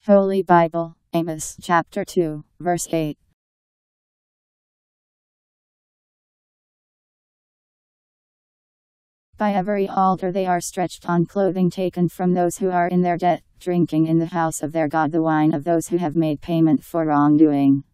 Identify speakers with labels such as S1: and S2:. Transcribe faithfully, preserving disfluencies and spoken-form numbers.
S1: Holy Bible, Amos Chapter two, verse eight. By every altar they are stretched on clothing taken from those who are in their debt, drinking in the house of their God the wine of those who have made payment for wrongdoing.